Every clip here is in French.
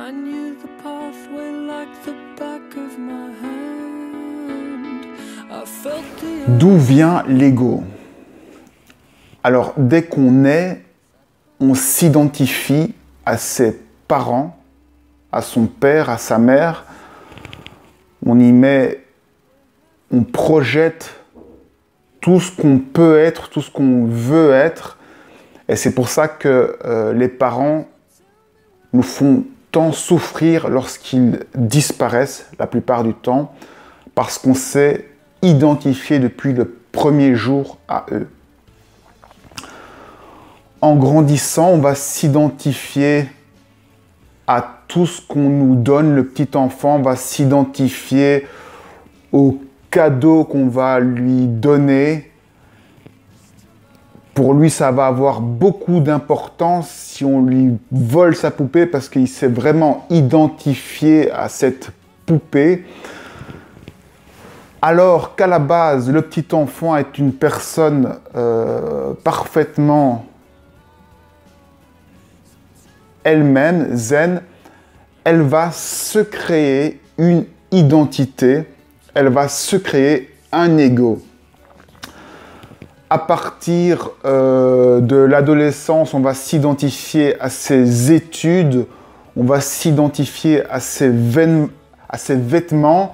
I knew the pathway like the back of my hand. I felt the D'où vient l'ego? Alors, dès qu'on est, on s'identifie à ses parents, à son père, à sa mère. On projette tout ce qu'on peut être, tout ce qu'on veut être. Et c'est pour ça que les parents nous font tant souffrir lorsqu'ils disparaissent la plupart du temps, parce qu'on s'est identifié depuis le premier jour à eux. En grandissant, on va s'identifier à tout ce qu'on nous donne. Le petit enfant va s'identifier aux cadeaux qu'on va lui donner. Pour lui, ça va avoir beaucoup d'importance si on lui vole sa poupée parce qu'il s'est vraiment identifié à cette poupée. Alors qu'à la base, le petit enfant est une personne parfaitement elle-même, zen, elle va se créer une identité, elle va se créer un ego. À partir de l'adolescence, on va s'identifier à ses études, on va s'identifier à ses vêtements.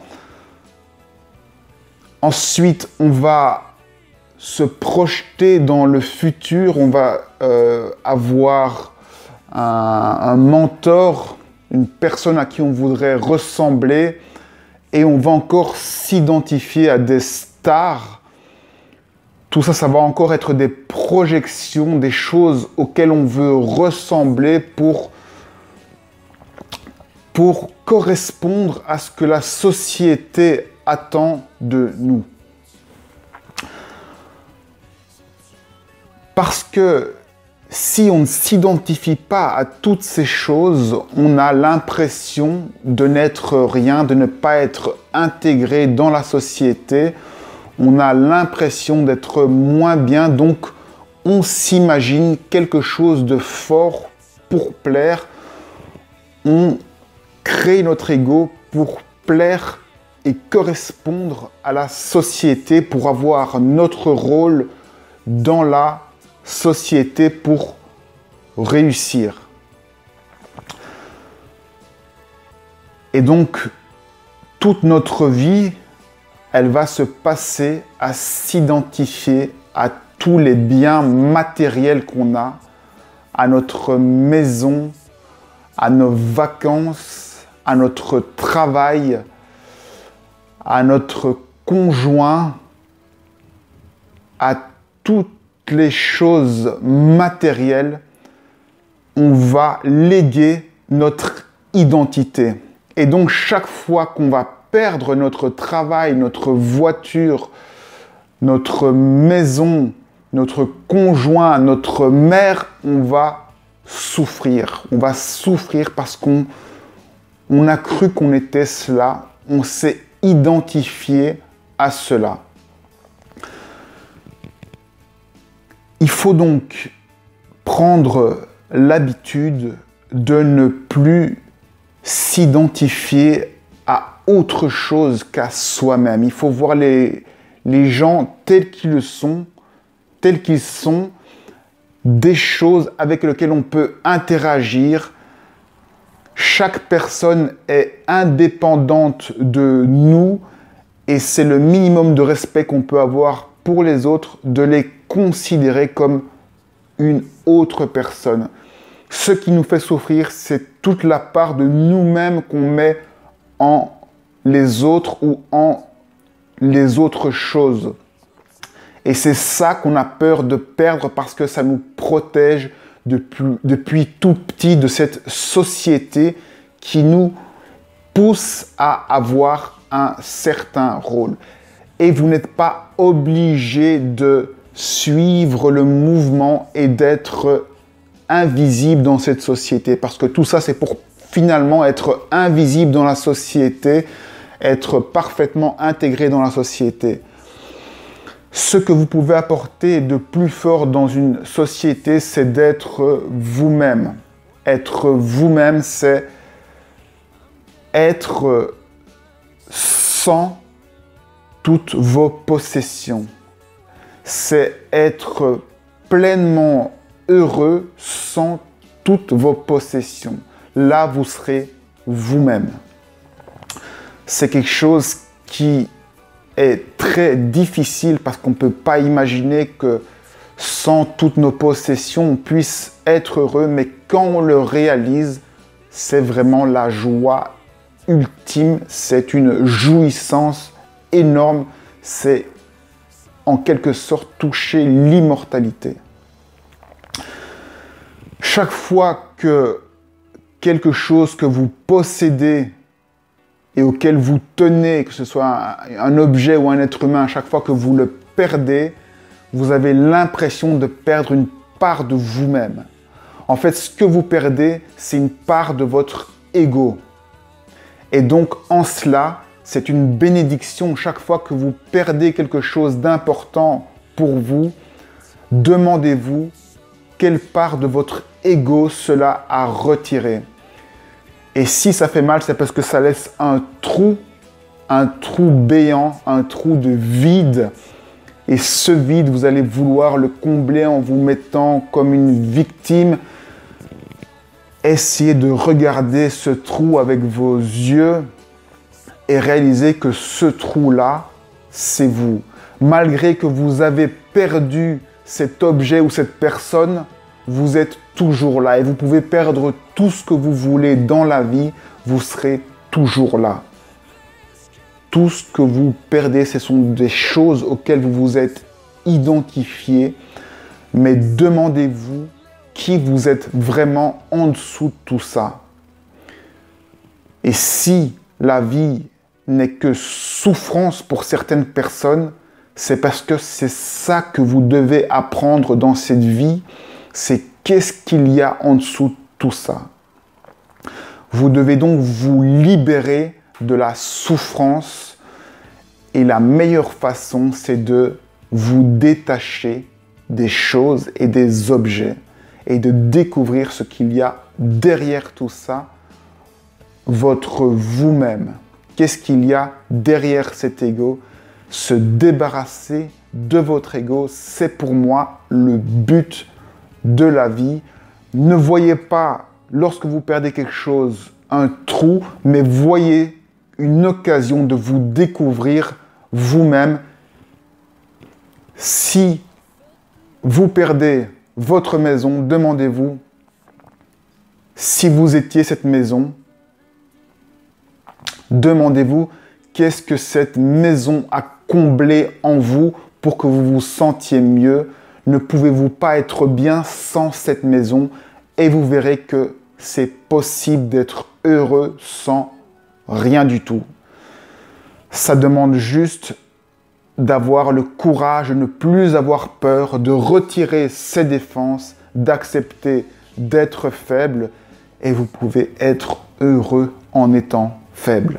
Ensuite, on va se projeter dans le futur, on va avoir un mentor, une personne à qui on voudrait ressembler, et on va encore s'identifier à des stars. Tout ça, ça va encore être des projections, des choses auxquelles on veut ressembler pour correspondre à ce que la société attend de nous. Parce que si on ne s'identifie pas à toutes ces choses, on a l'impression de n'être rien, de ne pas être intégré dans la société. On a l'impression d'être moins bien, donc on s'imagine quelque chose de fort pour plaire. On crée notre ego pour plaire et correspondre à la société, pour avoir notre rôle dans la société, pour réussir. Et donc, toute notre vie, elle va se passer à s'identifier à tous les biens matériels qu'on a, à notre maison, à nos vacances, à notre travail, à notre conjoint, à toutes les choses matérielles. On va léguer notre identité. Et donc, chaque fois qu'on va perdre notre travail, notre voiture, notre maison, notre conjoint, notre mère, on va souffrir. On va souffrir parce qu'on a cru qu'on était cela. On s'est identifié à cela. Il faut donc prendre l'habitude de ne plus s'identifier à autre chose qu'à soi-même. Il faut voir les gens tels qu'ils sont, des choses avec lesquelles on peut interagir. Chaque personne est indépendante de nous et c'est le minimum de respect qu'on peut avoir pour les autres, de les considérer comme une autre personne. Ce qui nous fait souffrir, c'est toute la part de nous-mêmes qu'on met en les autres ou en les autres choses. Et c'est ça qu'on a peur de perdre parce que ça nous protège depuis tout petit de cette société qui nous pousse à avoir un certain rôle. Et vous n'êtes pas obligé de suivre le mouvement et d'être invisible dans cette société. Parce que tout ça, c'est pour finalement être invisible dans la société, être parfaitement intégré dans la société. Ce que vous pouvez apporter de plus fort dans une société, c'est d'être vous-même. Être vous-même, c'est être sans toutes vos possessions. C'est être pleinement heureux sans toutes vos possessions. Là, vous serez vous-même. C'est quelque chose qui est très difficile parce qu'on ne peut pas imaginer que sans toutes nos possessions, on puisse être heureux. Mais quand on le réalise, c'est vraiment la joie ultime. C'est une jouissance énorme. C'est en quelque sorte toucher l'immortalité. Chaque fois que quelque chose que vous possédez et auquel vous tenez, que ce soit un objet ou un être humain, chaque fois que vous le perdez, vous avez l'impression de perdre une part de vous-même. En fait, ce que vous perdez, c'est une part de votre ego. Et donc, en cela, c'est une bénédiction. Chaque fois que vous perdez quelque chose d'important pour vous, demandez-vous quelle part de votre ego cela a retiré. Et si ça fait mal, c'est parce que ça laisse un trou béant, un trou de vide. Et ce vide, vous allez vouloir le combler en vous mettant comme une victime. Essayez de regarder ce trou avec vos yeux et réalisez que ce trou-là, c'est vous. Malgré que vous avez perdu cet objet ou cette personne, vous êtes toujours là et vous pouvez perdre tout ce que vous voulez dans la vie, vous serez toujours là. Tout ce que vous perdez, ce sont des choses auxquelles vous vous êtes identifié, mais demandez-vous qui vous êtes vraiment en dessous de tout ça. Et si la vie n'est que souffrance pour certaines personnes, c'est parce que c'est ça que vous devez apprendre dans cette vie, c'est qu'est-ce qu'il y a en dessous de tout ça. Vous devez donc vous libérer de la souffrance et la meilleure façon, c'est de vous détacher des choses et des objets et de découvrir ce qu'il y a derrière tout ça, votre vous-même. Qu'est-ce qu'il y a derrière cet ego? Se débarrasser de votre ego, c'est pour moi le but de la vie. Ne voyez pas, lorsque vous perdez quelque chose, un trou, mais voyez une occasion de vous découvrir vous-même. Si vous perdez votre maison, demandez-vous si vous étiez cette maison. Demandez-vous qu'est-ce que cette maison a comblé en vous pour que vous vous sentiez mieux. Ne pouvez-vous pas être bien sans cette maison? Et vous verrez que c'est possible d'être heureux sans rien du tout. Ça demande juste d'avoir le courage de ne plus avoir peur, de retirer ses défenses, d'accepter d'être faible, et vous pouvez être heureux en étant faible.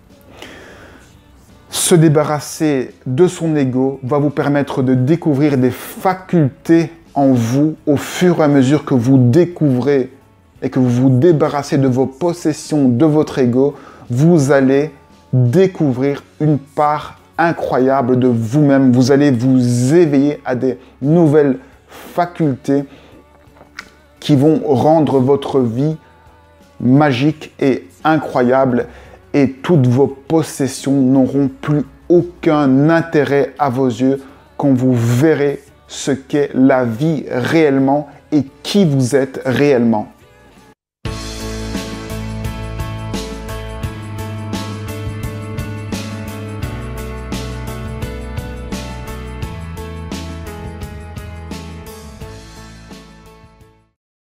Se débarrasser de son ego va vous permettre de découvrir des facultés en vous au fur et à mesure que vous découvrez et que vous vous débarrassez de vos possessions, de votre ego, vous allez découvrir une part incroyable de vous-même. Vous allez vous éveiller à des nouvelles facultés qui vont rendre votre vie magique et incroyable, et toutes vos possessions n'auront plus aucun intérêt à vos yeux quand vous verrez ce qu'est la vie réellement et qui vous êtes réellement.